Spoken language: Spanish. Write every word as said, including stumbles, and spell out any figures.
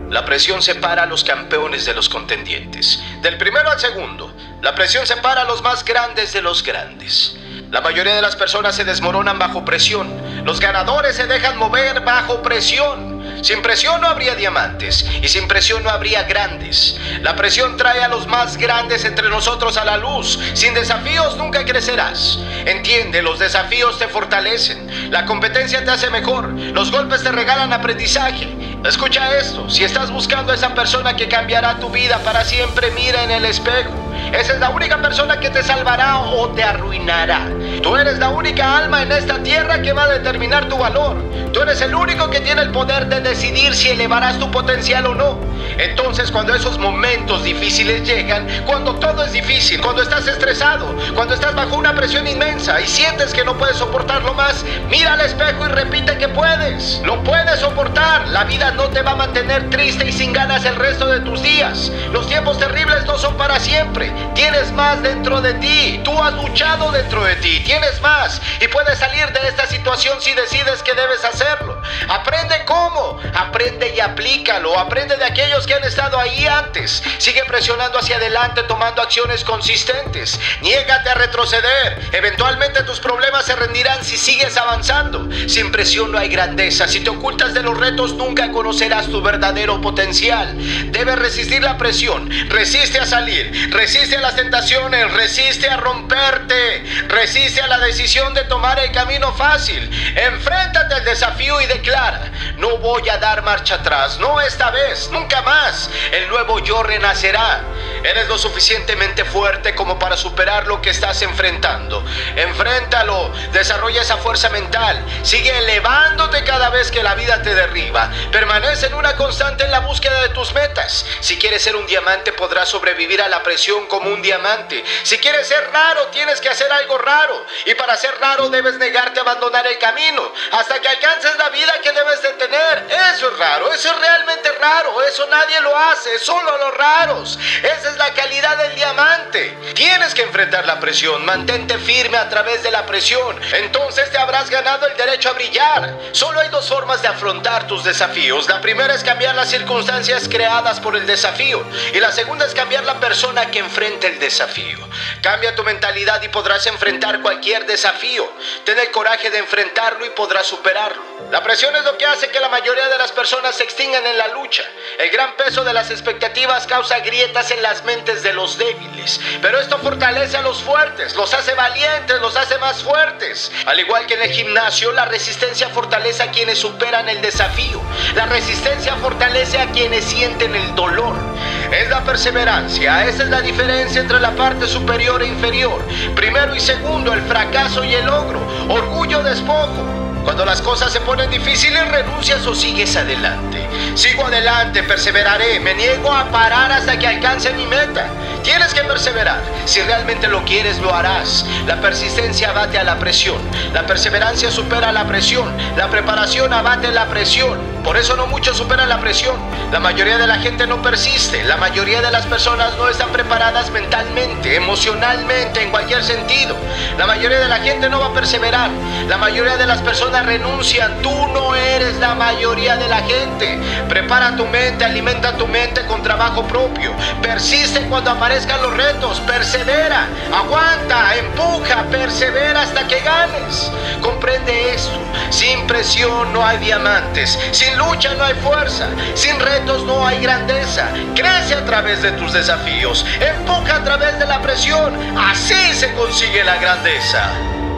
La presión separa a los campeones de los contendientes. Del primero al segundo, la presión separa a los más grandes de los grandes. La mayoría de las personas se desmoronan bajo presión. Los ganadores se dejan mover bajo presión. Sin presión no habría diamantes y sin presión no habría grandes. La presión trae a los más grandes entre nosotros a la luz. Sin desafíos nunca crecerás. Entiende, los desafíos te fortalecen. La competencia te hace mejor. Los golpes te regalan aprendizaje. Escucha esto, si estás buscando a esa persona que cambiará tu vida para siempre, mira en el espejo. Esa es la única persona que te salvará o te arruinará. Tú eres la única alma en esta tierra que va a determinar tu valor. Tú eres el único que tiene el poder de decidir si elevarás tu potencial o no. Entonces, cuando esos momentos difíciles llegan, cuando todo es difícil, cuando estás estresado, cuando estás bajo una presión inmensa y sientes que no puedes soportarlo más, mira al espejo y repite que puedes. Lo puedes soportar. La vida no te va a mantener triste y sin ganas el resto de tus días. Los tiempos terribles no son para siempre. Tienes más dentro de ti. Tú has luchado dentro de ti. Tienes más y puedes salir de esta situación si decides que debes hacerlo. Aprende cómo. Aprende y aplícalo. Aprende de aquellos que han estado ahí antes. Sigue presionando hacia adelante, tomando acciones consistentes. Niégate a retroceder. Eventualmente tus problemas se rendirán si sigues avanzando. Sin presión no hay grandeza. Si te ocultas de los retos, nunca conocerás tu verdadero potencial. Debes resistir la presión. Resiste a salir. Resiste a las tentaciones. Resiste a romperte. Resiste a la decisión de tomar el camino fácil. Enfréntate al desafío y declara: no voy a dar marcha atrás. No esta vez. Nunca más. El nuevo yo renacerá. Eres lo suficientemente fuerte como para superar lo que estás enfrentando. Enfréntalo. Desarrolla esa fuerza mental. Sigue elevándote cada vez que la vida te derriba. Permanece en una constante en la búsqueda de tus metas. Si quieres ser un diamante, podrás sobrevivir a la presión como un diamante. Si quieres ser raro, tienes que hacer algo raro. Y para ser raro debes negarte a abandonar el camino hasta que alcances la vida que debes de tener. Eso es raro. Eso es realmente raro. Eso nadie lo hace. Solo los raros. Esa es la calidad del diamante. Tienes que enfrentar la presión. Mantente firme a través de la presión. Entonces te habrás ganado el derecho a brillar. Solo hay dos formas de afrontar tus desafíos. La primera es cambiar las circunstancias creadas por el desafío. Y la segunda es cambiar la persona que enfrenta el desafío. Cambia tu mentalidad y podrás enfrentar cualquier desafío. Ten el coraje de enfrentarlo y podrás superarlo. La presión es lo que hace que la mayoría de las personas se extingan en la lucha. El gran peso de las expectativas causa grietas en las mentes de los débiles. Pero esto fortalece a los fuertes, los hace valientes, los hace más fuertes. Al igual que en el gimnasio, la resistencia fortalece a quienes superan el desafío. La resistencia fortalece a quienes sienten el dolor. Es la perseverancia. Esa es la diferencia entre la parte superior e inferior. Primero y segundo, el fracaso y el logro. Orgullo, despojo. Cuando las cosas se ponen difíciles, renuncias o sigues adelante. Sigo adelante, perseveraré, me niego a parar hasta que alcance mi meta. Tienes que perseverar. Si realmente lo quieres, lo harás. La persistencia abate a la presión. La perseverancia supera la presión. La preparación abate la presión. Por eso no muchos superan la presión. La mayoría de la gente no persiste. La mayoría de las personas no están preparadas mentalmente, emocionalmente, en cualquier sentido. La mayoría de la gente no va a perseverar. La mayoría de las personas renuncian. Tú no eres la mayoría de la gente. Prepara tu mente, alimenta tu mente con trabajo propio. Persiste cuando aparezcan los retos. Persevera, aguanta, empuja, persevera hasta que ganes. Comprende esto. Sin presión no hay diamantes. Sin lucha no hay fuerza. Sin retos no hay grandeza. Crece a través de tus desafíos. Empuja a través de la presión. Así se consigue la grandeza.